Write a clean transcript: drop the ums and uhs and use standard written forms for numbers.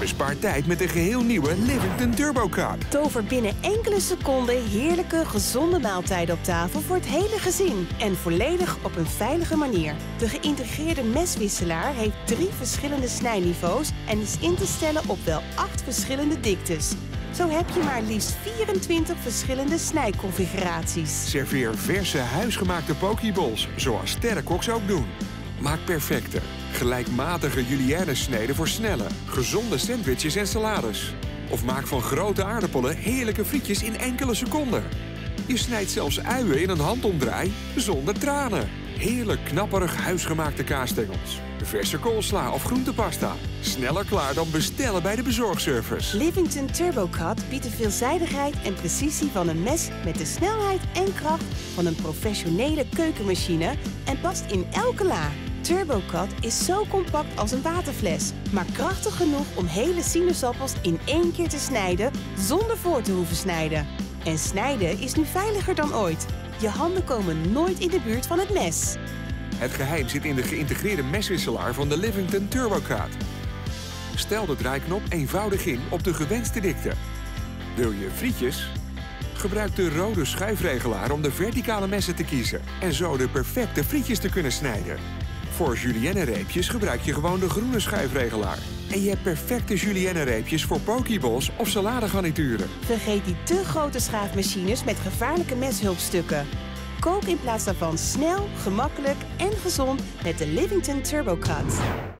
Bespaar tijd met de geheel nieuwe Livington Turbo Cup. Tover binnen enkele seconden heerlijke, gezonde maaltijden op tafel voor het hele gezin. En volledig op een veilige manier. De geïntegreerde meswisselaar heeft 3 verschillende snijniveaus en is in te stellen op wel 8 verschillende diktes. Zo heb je maar liefst 24 verschillende snijconfiguraties. Serveer verse huisgemaakte pokeballs, zoals sterrenkoks ook doen. Maak perfecte, gelijkmatige julienne sneden voor snelle, gezonde sandwiches en salades. Of maak van grote aardappelen heerlijke frietjes in enkele seconden. Je snijdt zelfs uien in een handomdraai zonder tranen. Heerlijk knapperig huisgemaakte kaasstengels. Verse koolsla of groentepasta. Sneller klaar dan bestellen bij de bezorgservice. Livington Turbo Cut biedt de veelzijdigheid en precisie van een mes met de snelheid en kracht van een professionele keukenmachine en past in elke la. Turbo Cut is zo compact als een waterfles, maar krachtig genoeg om hele sinaasappels in 1 keer te snijden zonder voor te hoeven snijden. En snijden is nu veiliger dan ooit. Je handen komen nooit in de buurt van het mes. Het geheim zit in de geïntegreerde meswisselaar van de Livington Turbo Cut. Stel de draaiknop eenvoudig in op de gewenste dikte. Wil je frietjes? Gebruik de rode schuifregelaar om de verticale messen te kiezen en zo de perfecte frietjes te kunnen snijden. Voor julienne-reepjes gebruik je gewoon de groene schuifregelaar. En je hebt perfecte julienne-reepjes voor pokeballs of saladegarnituren. Vergeet die te grote schaafmachines met gevaarlijke meshulpstukken. Kook in plaats daarvan snel, gemakkelijk en gezond met de Livington Turbo Cut.